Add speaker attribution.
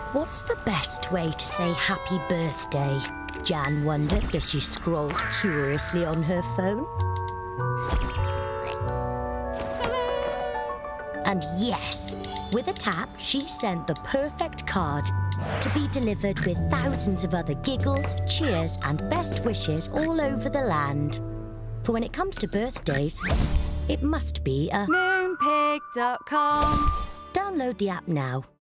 Speaker 1: What's the best way to say happy birthday? Jan wondered as she scrolled curiously on her phone. And yes, with a tap, she sent the perfect card to be delivered with thousands of other giggles, cheers and best wishes all over the land. For when it comes to birthdays, it must be a
Speaker 2: moonpig.com.
Speaker 1: Download the app now.